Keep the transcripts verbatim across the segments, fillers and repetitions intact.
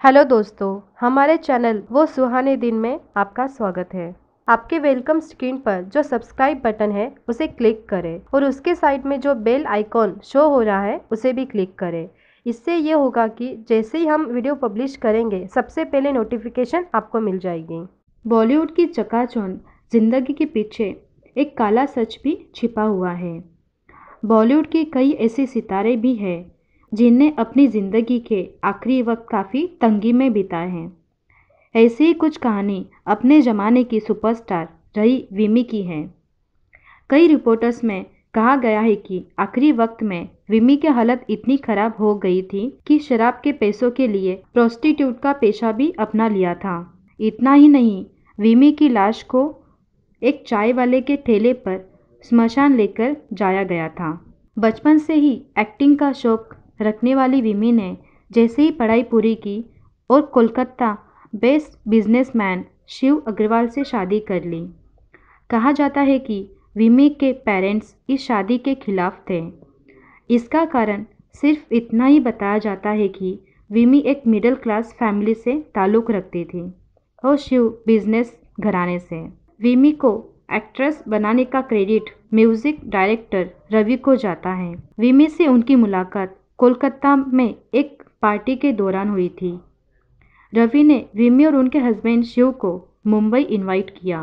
Hello दोस्तों, हमारे channel वो सुहाने दिन में आपका स्वागत है। आपके वेलकम स्क्रीन पर जो सब्सक्राइब बटन है उसे क्लिक करें और उसके साइड में जो बेल आइकॉन शो हो रहा है उसे भी क्लिक करें। इससे ये होगा कि जैसे ही हम वीडियो पब्लिश करेंगे सबसे पहले नोटिफिकेशन आपको मिल जाएगी। बॉलीवुड की चकाचौंध जिंदगी के पीछे एक काला सच भी छिपा हुआ है। बॉलीवुड के कई ऐसे सितारे भी हैं जिनने अपनी ज़िंदगी के आखिरी वक्त काफ़ी तंगी में बिताए हैं। ऐसी ही कुछ कहानी अपने ज़माने की सुपरस्टार रही विमी की है। कई रिपोर्टर्स में कहा गया है कि आखिरी वक्त में विमी की हालत इतनी खराब हो गई थी कि शराब के पैसों के लिए प्रोस्टिट्यूट का पेशा भी अपना लिया था। इतना ही नहीं, विमी की लाश को एक चाय वाले के ठेले पर स्मशान लेकर जाया गया था। बचपन से ही एक्टिंग का शौक रखने वाली विमी ने जैसे ही पढ़ाई पूरी की और कोलकाता बेस्ड बिजनेसमैन शिव अग्रवाल से शादी कर ली। कहा जाता है कि विमी के पेरेंट्स इस शादी के खिलाफ थे। इसका कारण सिर्फ इतना ही बताया जाता है कि विमी एक मिडिल क्लास फैमिली से ताल्लुक़ रखती थी और शिव बिजनेस घराने से। विमी को एक्ट्रेस बनाने का क्रेडिट म्यूजिक डायरेक्टर रवि को जाता है। विमी से उनकी मुलाकात कोलकाता में एक पार्टी के दौरान हुई थी। रवि ने विमी और उनके हस्बैंड शिव को मुंबई इनवाइट किया।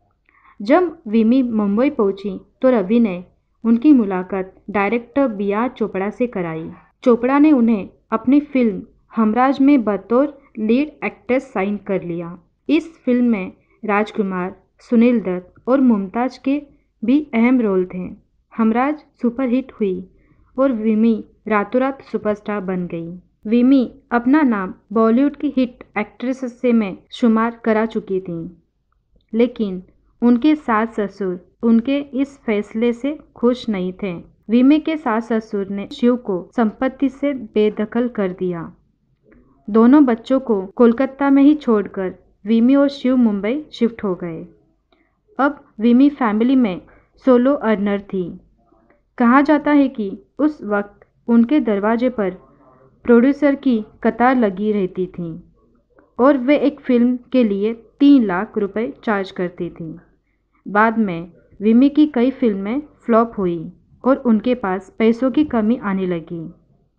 जब विमी मुंबई पहुंची तो रवि ने उनकी मुलाकात डायरेक्टर बी आर चोपड़ा से कराई। चोपड़ा ने उन्हें अपनी फिल्म हमराज में बतौर लीड एक्ट्रेस साइन कर लिया। इस फिल्म में राजकुमार, सुनील दत्त और मुमताज के भी अहम रोल थे। हमराज सुपरहिट हुई और विमी रातों रात सुपरस्टार बन गई। विमी अपना नाम बॉलीवुड की हिट एक्ट्रेस से में शुमार करा चुकी थी, लेकिन उनके सास ससुर उनके इस फैसले से खुश नहीं थे। विमी के सास ससुर ने शिव को संपत्ति से बेदखल कर दिया। दोनों बच्चों को कोलकाता में ही छोड़कर विमी और शिव मुंबई शिफ्ट हो गए। अब विमी फैमिली में सोलो अर्नर थी। कहा जाता है कि उस वक्त उनके दरवाजे पर प्रोड्यूसर की कतार लगी रहती थी और वे एक फिल्म के लिए तीन लाख रुपए चार्ज करती थी। बाद में विमी की कई फिल्में फ्लॉप हुई और उनके पास पैसों की कमी आने लगी।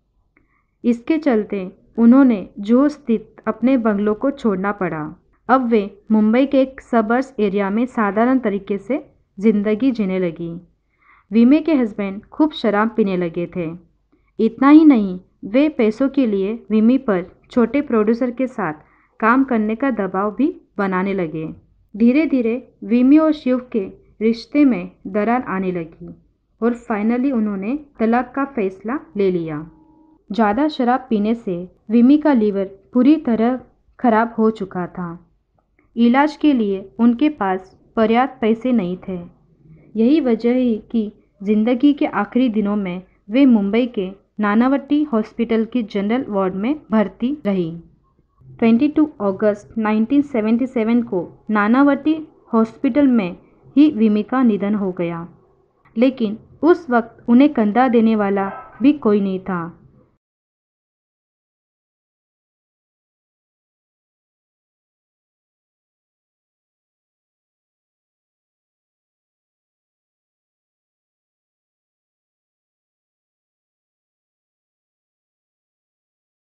इसके चलते उन्होंने जुहू स्थित अपने बंगलों को छोड़ना पड़ा। अब वे मुंबई के एक सबर्ब्स एरिया में साधारण तरीके से ज़िंदगी जीने लगी। विमी के हस्बैंड खूब शराब पीने लगे थे। इतना ही नहीं, वे पैसों के लिए विमी पर छोटे प्रोड्यूसर के साथ काम करने का दबाव भी बनाने लगे। धीरे धीरे विमी और शिव के रिश्ते में दरार आने लगी और फाइनली उन्होंने तलाक का फैसला ले लिया। ज़्यादा शराब पीने से विमी का लीवर पूरी तरह खराब हो चुका था। इलाज के लिए उनके पास पर्याप्त पैसे नहीं थे। यही वजह है कि जिंदगी के आखिरी दिनों में वे मुंबई के नानावटी हॉस्पिटल की जनरल वार्ड में भर्ती रही। बाईस अगस्त उन्नीस सौ सतहत्तर को नानावटी हॉस्पिटल में ही विमी का निधन हो गया, लेकिन उस वक्त उन्हें कंधा देने वाला भी कोई नहीं था।